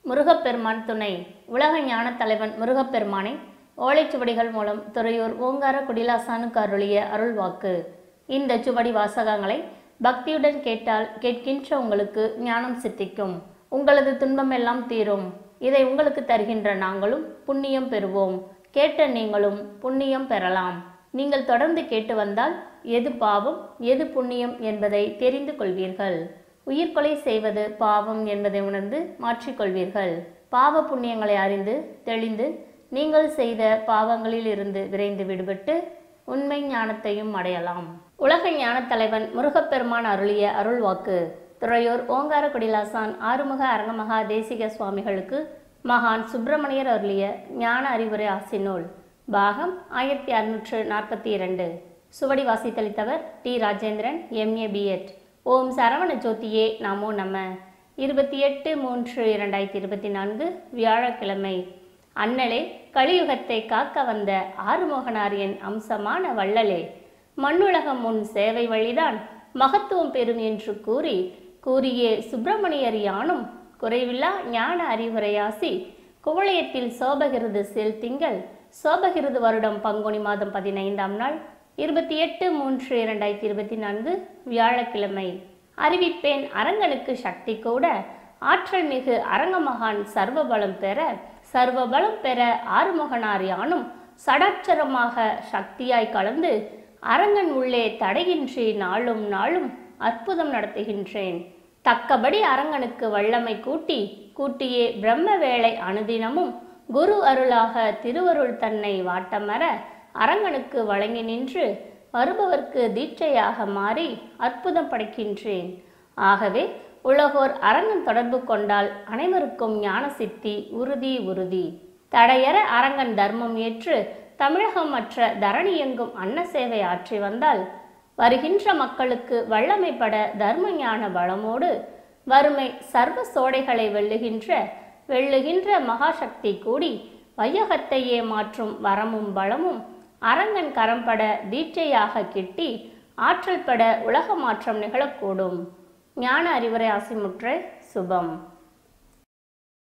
முருகப்பெருமான் துணை. உலக ஞான தலைவன் முருகப்பெருமானை ஓலைச்சுவடிகள் மூலம் துறையூர் ஓங்கார குடிலாசானுக்கு அருளிய அருள்வாக்கு. இந்த சுவடி வாசகங்களை பக்தியுடன் கேட்டால் கேட்கின்ற உங்களுக்கு ஞானம் சித்திக்கும். உங்களது துன்பம் எல்லாம் தீரும். இதை உங்களுக்கு தருகின்ற நாங்களும் புண்ணியம் பெறுவோம். கேட்ட நீங்களும் புண்ணியம் பெறலாம். நீங்கள் தொடர்ந்து கேட்டு வந்தால் எது பாவம் எது புண்ணியம் என்பதை தெரிந்து கொள்வீர்கள். உயிர்கொலை செய்வது பாவம் என்பதை உணர்ந்து மாற்றிக்கொள்வீர்கள். பாவ புண்ணியங்களை அறிந்து தெளிந்து நீங்கள் செய்த பாவங்களில் இருந்து விரைந்து விடுபட்டு உண்மை ஞானத்தையும் அடையலாம். உலக ஞான தலைவன் முருகப்பெருமான் அருளிய அருள்வாக்கு. துறையூர் ஓங்கார குடிலாசான் ஆறுமுக அரங்கமகா தேசிக சுவாமிகளுக்கு மகான் சுப்பிரமணியர் அருளிய ஞான அறிவுரை ஆசினூல். பாகம் 1642. சுவடி வாசித்தளித்தவர் T. Rajendran, MA, B.Ed. Om Saravana ஜோதியே நமோ நம. 28/3/2024 வியாழக்கிழமை. அண்ணலே, கலியுகத்தை காக்க வந்த ஆறுமுகனார் என் அம்சமான வள்ளலே, மண்ணுலகம் முன் சேவை வழிதான் மகத்துவம் பெறும் என்று கூறியே சுப்பிரமணியர் யானும் குறைவில்லா ஞான அறிவுரையாசி குவளையத்தில் சோபகிருது செல் திங்கள் சோபகிருது வருடம் பங்குனி மாதம் 15ஆம் நாள் 28/3/2024 வியாழக்கிழமை. அறிவிப்பேன் அரங்கனுக்கு சக்தி கூட ஆற்றல் மிகு அரங்கமகான் சர்வபலம் பெற ஆறுமுகனார் யானும் சடாட்சரமாக சக்தியாய் கலந்து அரங்கன் உள்ளே தடையின்றி நாளும் அற்புதம் நடத்துகின்றேன். தக்கபடி அரங்கனுக்கு வல்லமை கூட்டியே பிரம்ம வேளை அனுதினமும் குரு அருளாக திருவருள் தன்னை வாட்டமர அரங்கனுக்கு வழங்கி நின்று வருபவர்க்கு தீட்சையாக மாறி அற்புதம் படைக்கின்றேன். ஆகவே உலகோர் அரங்கன் தொடர்பு கொண்டால் அனைவருக்கும் ஞான சித்தி உறுதி. தடையற அரங்கன் தர்மம் ஏற்று தமிழகம் மற்ற தரணி எங்கும் அன்ன சேவை ஆற்றி வந்தால் வருகின்ற மக்களுக்கு வல்லமைப்பட தர்ம ஞான பலமோடு வறுமை சர்வ சோடைகளை வெல்லுகின்ற மகாசக்தி கூடி வையகத்தையே மாற்றும் வரமும் பலமும் அரங்கன் கரம்பட தீட்சையாக கிட்டி ஆற்றல் பட உலக மாற்றம் நிகழக்கூடும். ஞான அறிவுரை ஆசிமுற்றை சுபம்.